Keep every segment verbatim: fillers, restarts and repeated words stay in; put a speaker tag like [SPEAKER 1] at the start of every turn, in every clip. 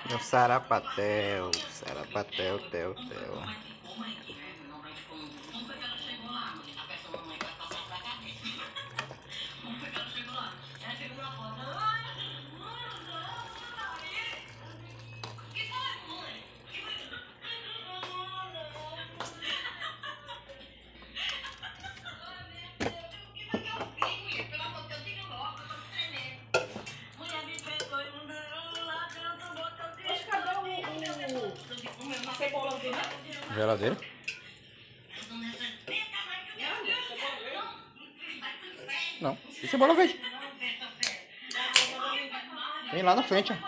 [SPEAKER 1] No sarapatel, sarapatel, tel, tel. Geladeira? Não, e cebola verde? Tem lá na frente, ó.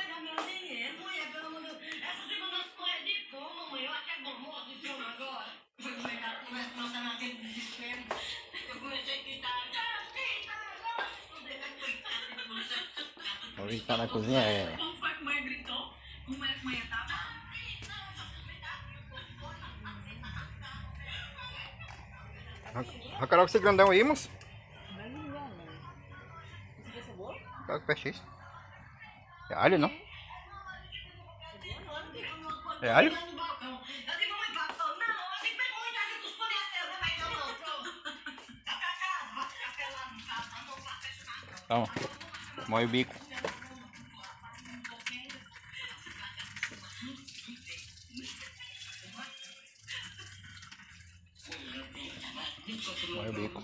[SPEAKER 1] Vamos ver que tá na cozinha, é. A Carol, esse grandão aí, moço? Claro que fecha isso. É alho, não? É alho? Toma, moe o bico. Moe o bico.